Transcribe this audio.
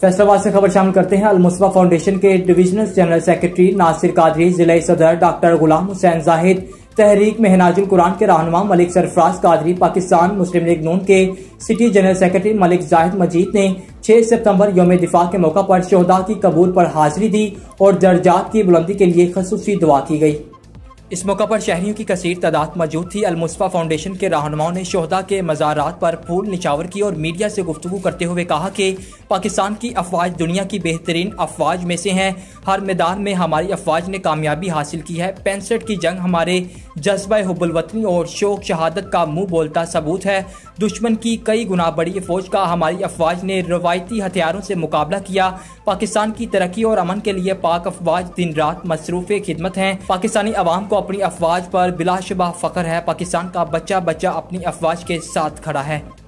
फैसलाबाद से खबर शामिल करते हैं। अल-मुस्तफा फाउंडेशन के divisional general secretary Nasir Qadri, जिला सदर डॉक्टर गुलाम हुसैन जाहिद, तहरीक महनाजुल कुरान के रहनुमा मलिक सरफराज कादरी, पाकिस्तान मुस्लिम लीग नून के city general secretary Malik Zahid Majeed ने 6 सितंबर यौम दिफा के मौका पर शोहदा की कबूर पर हाजिरी दी और दर्जात की बुलंदी के लिए खसूसी दुआ की गई। इस मौका पर शहरियों की कसीर तादाद मौजूद थी। अल-मुस्तफा फाउंडेशन के रहनुमाओं ने शोहदा के मज़ारात पर फूल निछावर की और मीडिया से गुफ्तगू करते हुए कहा कि पाकिस्तान की अफवाज दुनिया की बेहतरीन अफवाज में से हैं। हर मैदान में हमारी अफवाज ने कामयाबी हासिल की है। 65 की जंग हमारे जज्बा हुब्बुल वतनी और शौक शहादत का मुंह बोलता सबूत है। दुश्मन की कई गुना बड़ी फौज का हमारी अफवाज ने रवायती हथियारों से मुकाबला किया। पाकिस्तान की तरक्की और अमन के लिए पाक अफवाज दिन रात मसरूफ़ खिदमत हैं। पाकिस्तानी अवाम को अपनी अफवाज पर बिलाशुबा फख्र है। पाकिस्तान का बच्चा बच्चा अपनी अफवाज के साथ खड़ा है।